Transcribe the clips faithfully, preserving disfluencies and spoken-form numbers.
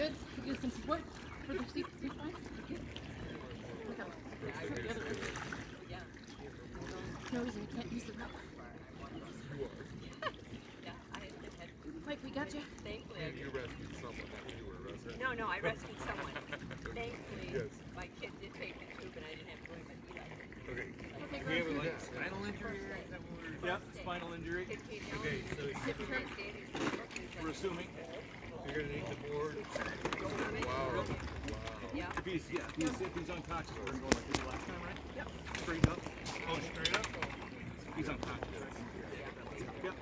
good. Give you some support for the seat, seat spine. Okay. Look out. The other way. Yeah. No reason you can't use the rope. Yeah, I had had. Mike, we got you. Thankfully. And you rescued someone, not you were rescued. No, no, I rescued someone. Thankfully, Yes. my kid did take the tube, and I didn't have to go in, but he liked it. Okay. Okay, We have great. like spinal injury or is that what we're... Yep, spinal injury. Kid came down, Okay, so sitting on the stage, he's like, we're assuming. You're gonna need the board. Wow. Wow. yeah. If he's, yeah, if he's, if he's unconscious, we're going like this last time, right? Yep. Straight up. Oh, straight up? He's unconscious, right? Yep.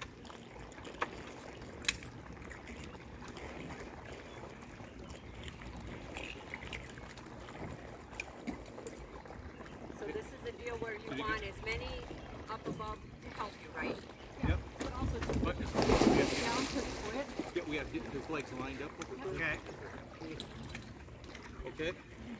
So this is a deal where you Did you want as many up above to help you, right? Yep. But also to But down to the foot. yeah, we have his legs lined up with it. Okay. Okay.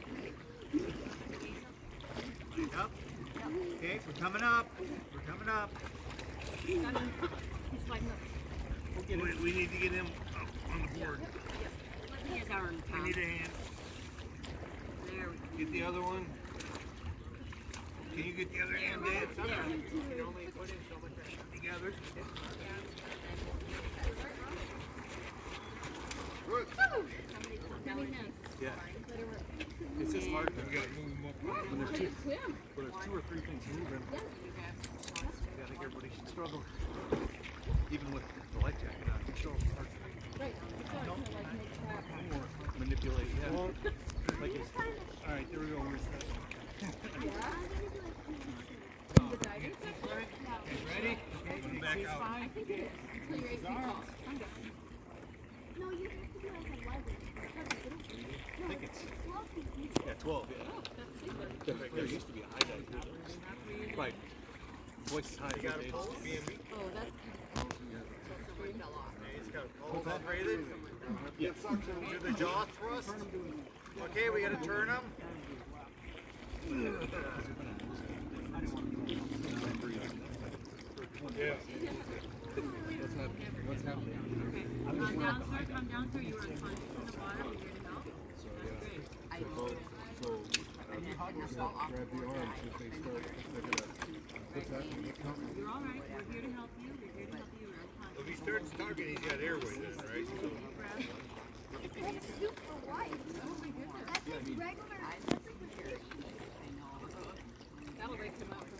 Up. Okay, we're coming up. We're coming up. He's like, no. We'll get We, him. we need to get him up on the board. His arm, We Tom. need a hand. There we go. Get the other one. Can you get the other hand, Dave? Yeah. You can only put in so much together. Good. Yeah. It's just hard You gotta move them up. when there's two, Swim. when there's two or three things moving. I think everybody should struggle. Even with the life jacket on, it's still hard Right. It's not gonna like make that. to more manipulate. Yeah. Like it's, all right, there we go. We're set. The diving section? Okay, ready? Okay, back out. I think it is. Until you're eight feet tall. I'm down. No, you have to do like a library. I think it's yeah, twelve. Yeah. Oh, that's super. There used to be a high dive here. Right. Twice as high as You got it a is. pulse? B M E? Oh, that's Someone fell off. He's got a pulse operated. Yeah. Suction to the jaw thrust. Okay, we gotta turn him. Yeah. What's happening? What's happening? Come down, sir. Come down, sir. You were unconscious in the water. We're here to help. I So, uh, grab the arms if they start, they're gonna, what's that? You're all right. We're here to help you. We're here to help you. We're unconscious. If he starts talking, he's got airway then, right? So, That's super white. That's like regular. That's like what That'll wake him up.